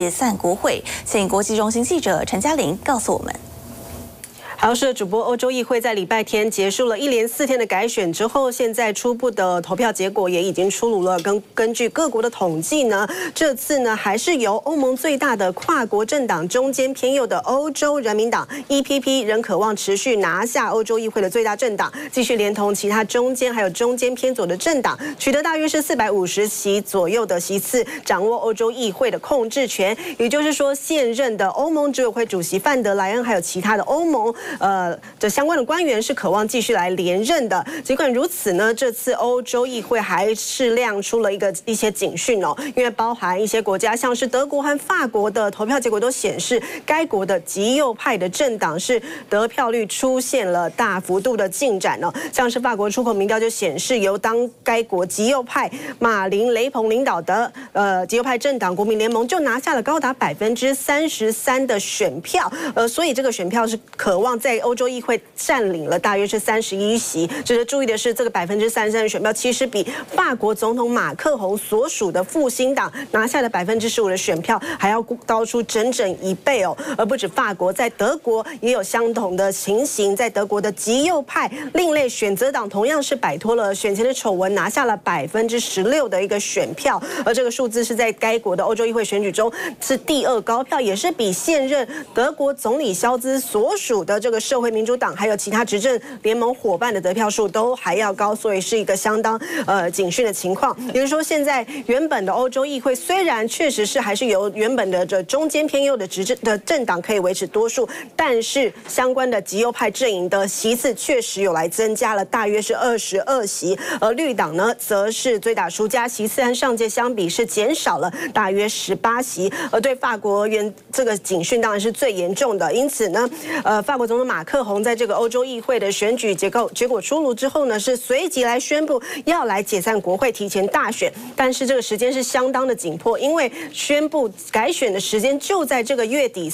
解散国会，请国际中心记者陈嘉玲告诉我们。 好，是主播。欧洲议会在礼拜天结束了一连4天的改选之后，现在初步的投票结果也已经出炉了。根据各国的统计呢，这次呢还是由欧盟最大的跨国政党中间偏右的欧洲人民党 EPP 仍渴望持续拿下欧洲议会的最大政党，继续连同其他中间还有中间偏左的政党，取得大约是450席左右的席次，掌握欧洲议会的控制权。也就是说，现任的欧盟执委会主席范德莱恩还有其他的欧盟。 这相关的官员是渴望继续来连任的。尽管如此呢，这次欧洲议会还是亮出了一些警讯哦，因为包含一些国家，像是德国和法国的投票结果都显示，该国的极右派的政党是得票率出现了大幅度的进展哦。像是法国出口民调就显示，由该国极右派马林·雷鹏领导的极右派政党国民联盟就拿下了高达33%的选票，所以这个选票是渴望在欧洲议会占领了大约是31席。值得注意的是，这个33%的选票其实比法国总统马克宏所属的复兴党拿下的15%的选票还要高出整整1倍哦。而不止法国，在德国也有相同的情形。在德国的极右派另类选择党同样是摆脱了选前的丑闻，拿下了16%的一个选票，而这个数字是在该国的欧洲议会选举中是第2高票，也是比现任德国总理肖兹所属的这个社会民主党还有其他执政联盟伙伴的得票数都还要高，所以是一个相当警讯的情况。也就是说，现在原本的欧洲议会虽然确实是还是由原本的这中间偏右的政党可以维持多数，但是相关的极右派阵营的席次确实有来增加了，大约是22席，而绿党呢则是最大输家，席次和上届相比是减少了大约18席。而对法国而言，这个警讯当然是最严重的。因此呢，法国总统马克宏在这个欧洲议会的选举结果出炉之后呢，是随即来宣布要来解散国会，提前大选。但是这个时间是相当的紧迫，因为宣布改选的时间就在这个月底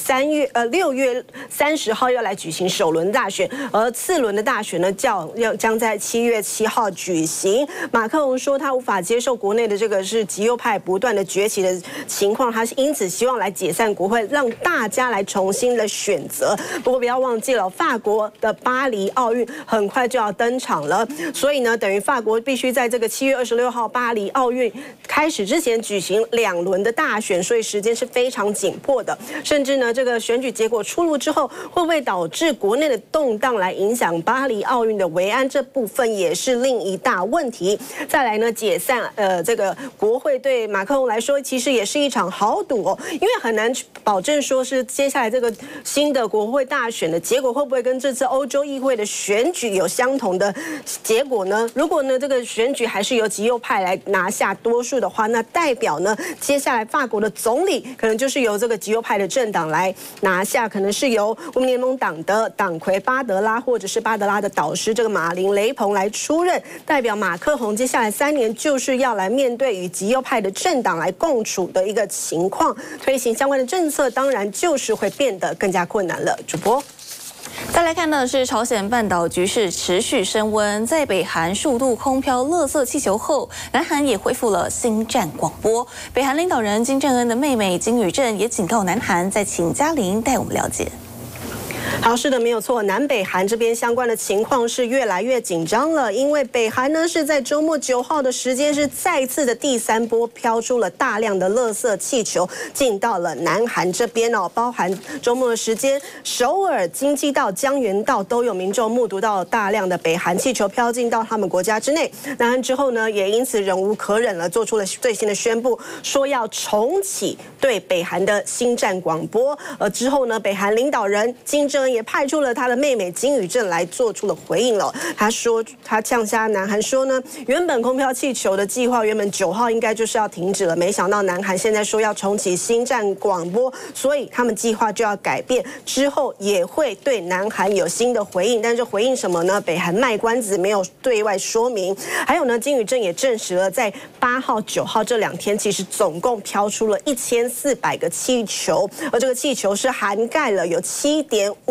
6月30号要来举行首轮大选，而次轮的大选呢将在7月7号举行。马克宏说他无法接受国内的这个是极右派不断的崛起的情况，他是因此希望来解散国会，让大家来重新的选择。不过不要忘记了，法国的巴黎奥运很快就要登场了，所以呢，等于法国必须在这个7月26号巴黎奥运开始之前举行2轮的大选，所以时间是非常紧迫的。甚至呢，这个选举结果出炉之后，会不会导致国内的动荡来影响巴黎奥运的维安，这部分也是另一大问题。再来呢，解散这个国会对马克宏来说，其实也是一场豪赌哦，因为很难保证说是接下来这个新的国会大选的结果会不会跟这次欧洲议会的选举有相同的结果呢？如果呢这个选举还是由极右派来拿下多数的话，那代表呢接下来法国的总理可能就是由这个极右派的政党来拿下，可能是由国民联盟党的党魁巴德拉或者是巴德拉的导师这个马林·雷鹏来出任，代表马克宏接下来3年就是要来面对与极右派的政党来共处的一个情况，推行相关的政策当然就是会变得更加困难了。主播。 再来看的是朝鲜半岛局势持续升温，在北韩数度空飘垃圾气球后，南韩也恢复了心战广播。北韩领导人金正恩的妹妹金宇镇也警告南韩，再请嘉玲带我们了解。 好，是的，没有错。南北韩这边相关的情况是越来越紧张了，因为北韩呢是在周末9号的时间是再次的第3波飘出了大量的垃圾气球进到了南韩这边哦，包含周末的时间，首尔、京畿道、江原道都有民众目睹到大量的北韩气球飘进到他们国家之内。南韩之后呢，也因此忍无可忍了，做出了最新的宣布，说要重启对北韩的心战广播。之后呢，北韩领导人金正恩也派出了他的妹妹金宇镇来做出了回应了。他说，他呛下南韩说呢，原本空飘气球的计划原本9号应该就是要停止了，没想到南韩现在说要重启心战广播，所以他们计划就要改变，之后也会对南韩有新的回应。但是回应什么呢？北韩卖关子，没有对外说明。还有呢，金宇镇也证实了，在8号、9号这2天，其实总共飘出了1400个气球，而这个气球是涵盖了有7.5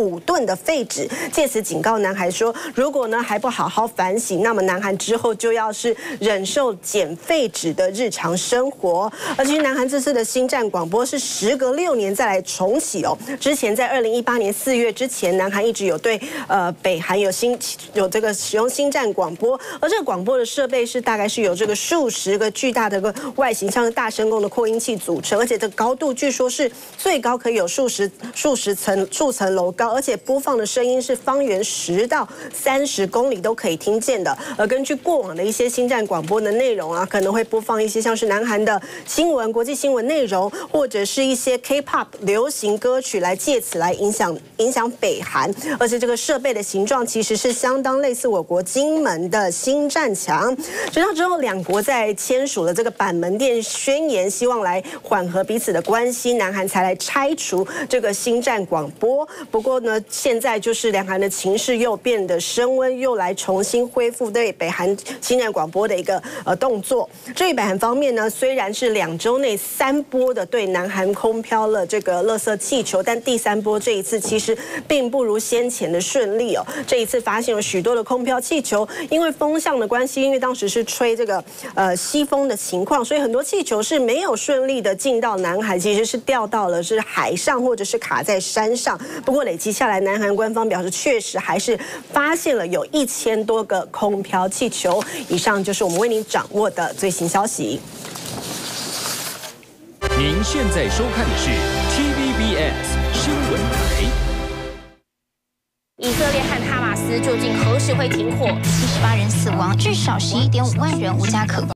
5吨的废纸，借此警告南韩说，如果呢还不好好反省，那么南韩之后就要是忍受捡废纸的日常生活。而其实南韩这次的星战广播是时隔6年再来重启哦。之前在2018年4月之前，南韩一直有对北韩有这个使用星战广播，而这个广播的设备是大概是由这个数十个巨大的个外形像是大声公的扩音器组成，而且这个高度据说是最高可以有数层楼高，而且播放的声音是方圆10到30公里都可以听见的。而根据过往的一些星战广播的内容啊，可能会播放一些像是南韩的新闻、国际新闻内容，或者是一些 K-pop 流行歌曲，来借此来影响北韩。而且这个设备的形状其实是相当类似我国金门的星战墙。直到之后两国在签署了这个板门店宣言，希望来缓和彼此的关系，南韩才来拆除这个星战广播。不过呢，现在就是两韩的情势又变得升温，又来重新恢复对北韩星战广播的一个动作。至于北韩方面呢，虽然是2周内3波的对南韩空飘了这个垃圾气球，但第3波这一次其实并不如先前的顺利哦。这一次发现有许多的空飘气球，因为风向的关系，因为当时是吹这个西风的情况，所以很多气球是没有顺利的进到南海，其实是掉到了是海上或者是卡在山上。不过累积下来，南韩官方表示确实还是发现了有1000多个空飘气球。以上就是我们为您掌握的最新消息。 您现在收看的是 TVBS 新闻台。 以色列和哈马斯究竟何时会停火？78人死亡，至少11.5万人无家可归。